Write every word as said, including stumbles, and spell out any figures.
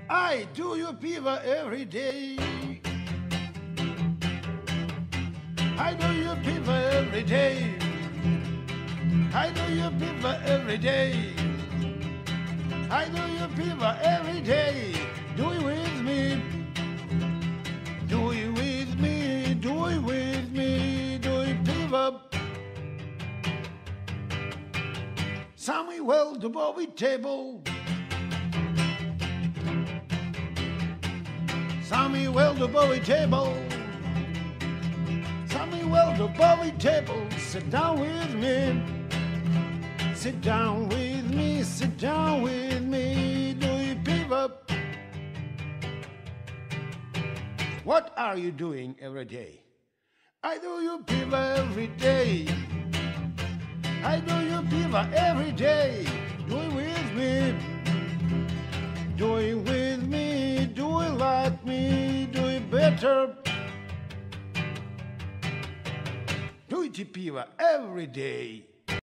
I do you pivo every day. I do you pivo every day. I do you pivo every day. I do you pivo every day. Do it with me. Do it with me. Do it with me. Do it pivo. Samuel the Bowie table. Samuel the Bowie table. Samuel the Bowie table. Sit down with me. Sit down with me. Sit down with me. Do you pivo? What are you doing every day? I do you pivo every day. I do you pivo every day. Do it with me. Do it with me. Do it like me. Do it better. Duйте пиво every day.